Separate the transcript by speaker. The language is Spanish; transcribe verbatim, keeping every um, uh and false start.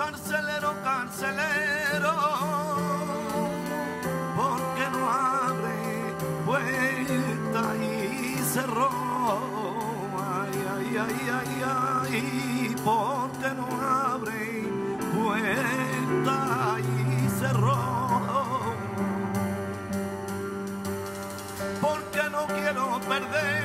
Speaker 1: carcelero, carcelero, porque no abre puerta y cerró. Ay, ay, ay, ay, ay, porque no abre puerta y cerró. Porque no quiero perder